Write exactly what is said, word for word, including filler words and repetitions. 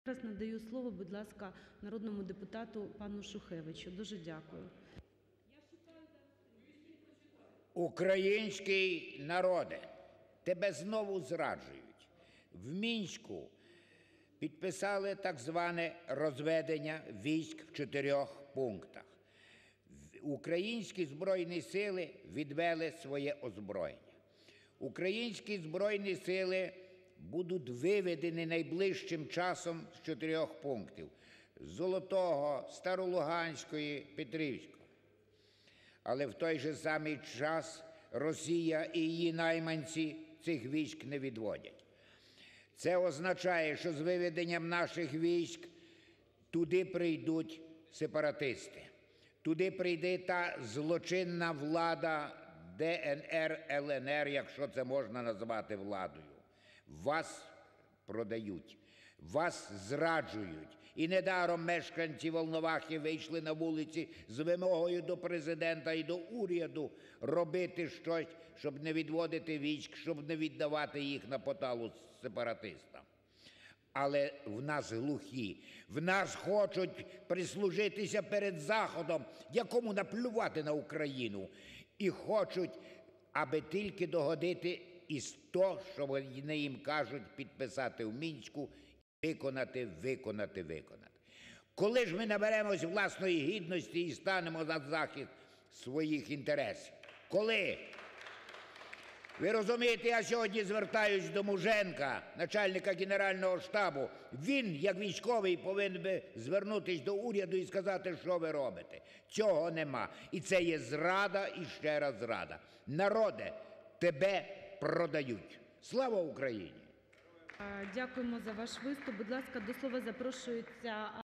Зараз надаю слово, будь ласка, народному депутату пану Шухевичу. Дуже дякую. Український народе, тебе знову зраджують. В Мінську підписали так зване розведення військ в чотирьох пунктах. Українські Збройні Сили відвели своє озброєння. Українські Збройні Сили будуть виведені найближчим часом з чотирьох пунктів – Золотого, Старолуганської, Петрівського. Але в той же самий час Росія і її найманці цих військ не відводять. Це означає, що з виведенням наших військ туди прийдуть сепаратисти. Туди прийде та злочинна влада Де Ен Ер, Ел Ен Ер, якщо це можна назвати владою. Вас продають, вас зраджують. І недаром мешканці Волновахи вийшли на вулиці з вимогою до президента і до уряду робити щось, щоб не відводити військ, щоб не віддавати їх на поталу сепаратистам. Але в нас глухі, в нас хочуть прислужитися перед Заходом, якому наплювати на Україну. І хочуть, аби тільки догодити із того, що вони їм кажуть, підписати в Мінську, виконати, виконати, виконати. Коли ж ми наберемось власної гідності і станемо на захист своїх інтересів? Коли? Ви розумієте, я сьогодні звертаюсь до Муженка, начальника Генерального штабу. Він, як військовий, повинен би звернутися до уряду і сказати, що ви робите. Цього нема. І це є зрада і ще раз зрада. Народе, тебе продають. Слава Україні! Дякуємо за ваш виступ. Будь ласка, до слова запрошується